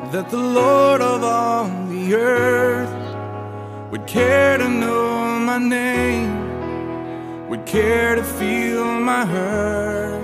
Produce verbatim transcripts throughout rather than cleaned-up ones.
that the Lord of all the earth would care to know my name, would care to feel my hurt.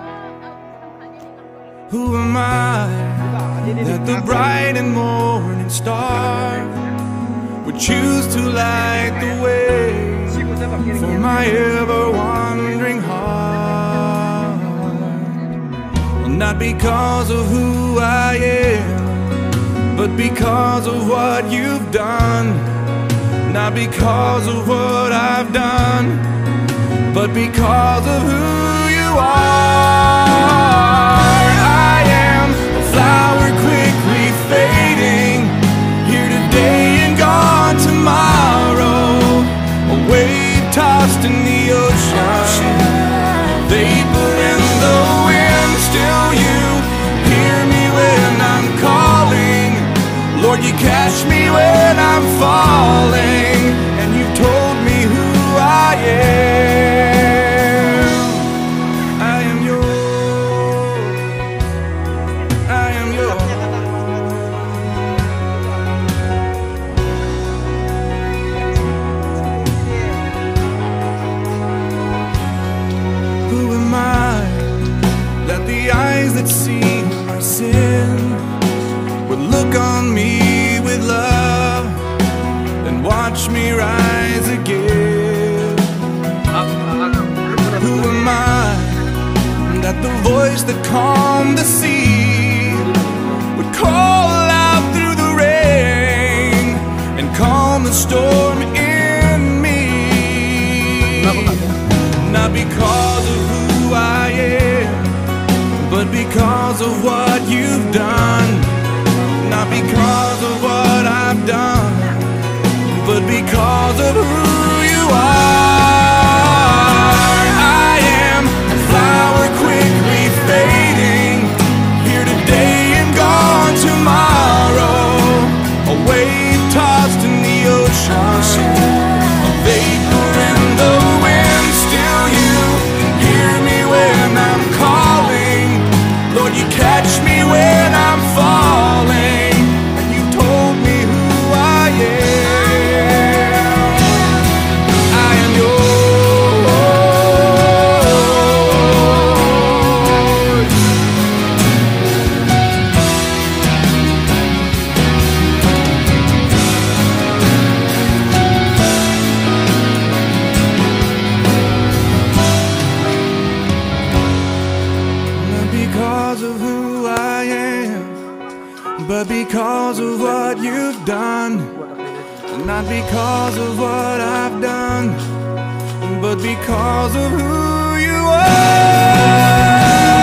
Who am I that the bright and morning star would choose to light the way for my ever-wandering heart? Well, not because of who I am, but because of what you've done. Not because of what I've done, but because of who you are. I am a flower quickly fading, here today and gone tomorrow, a wave tossed in the ocean, vapor in the wind. Still you hear me when I'm calling, Lord, you catch me when I'm falling, and you told me who I am. I am yours, I am yours. Who am I that the eyes that see my sin would look on me with love and watch me rise again? Who am I that the voice that calmed the sea would call out through the rain and calm the storm in me? Not because of who I am, but because of what you've done. Not because of what I've done, but because of who you are. I am a flower quickly fading, here today and gone tomorrow, a wave tossed in the ocean, a vapor in the wind. Still you hear me when I'm calling, Lord, you catch me when I'm falling, and you told me who I am. I am yours. Not because of who I am, but because of what you've done. Not because of what I've done, but because of who you are.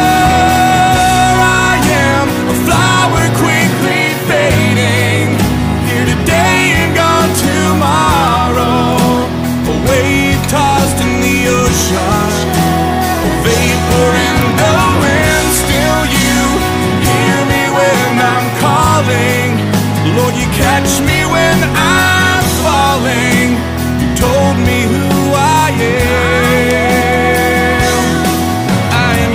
I am a flower quickly fading, here today and gone tomorrow, a wave tossed in the ocean, a vapor in the wind. Still you hear me when I'm calling, Lord, you catch me when I'm falling. You told me who I am. I am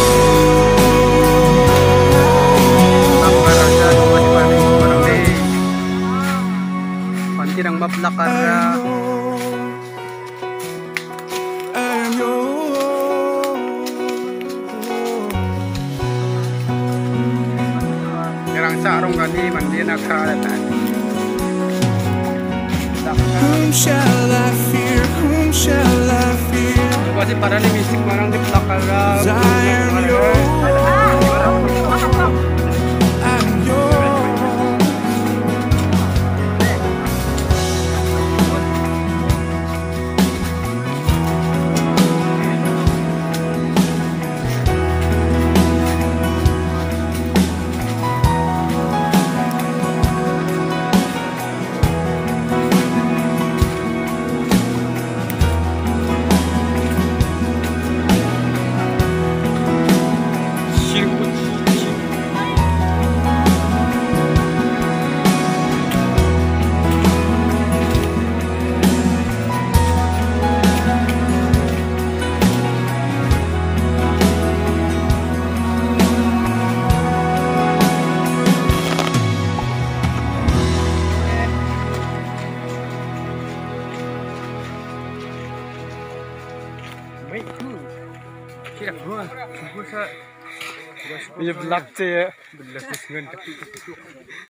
yours. Pantirang maplakar I am yours. Yarang sarong gani mandi nakalatan. Whom shall I fear? Whom shall I fear? Kasi para ni misik marang di plakar. I am yours. I'm yours. Wait, two. Kira gua, gua sa. Iya belak sih ya. Belas ngan kaki kaki.